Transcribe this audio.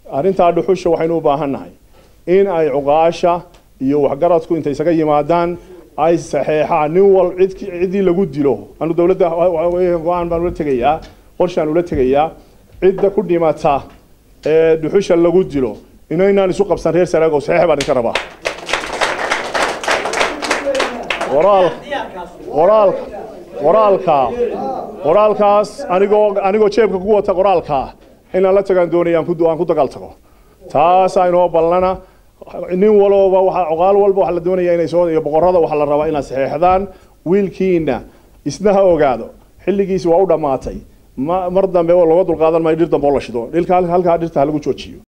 arrinta dhuxusha waxaynu u baahannahay in ay cuqaasha iyo waxgaradku intay isaga yimaadaan ay saxeexaan nin wal cidii lagu dilo anu dawladda go'aan baan ula tagayaa qorshaan ula tagayaa cidda ku dhimata ee dhuxusha lagu dilo inaynaan isu qabsan reer Sanaagoow saxeex baan ka rabaa qoraalkaas anigoo jeebka ku wata qoraalka inaan la tagaan doonayaan ku dagaal tago taas aynoo ballana nin walba waxa cuqaal walba waxa la doonayaa inay soo iyo boqorada waxa la rabaa inay saxeexdaan wiilkiina isna ha ogaado xilligiisa waa u dhamaatay mar dambe oo laga dulqaadan maayo dhir dambe oo la shido halka dhirta lagu joojiyo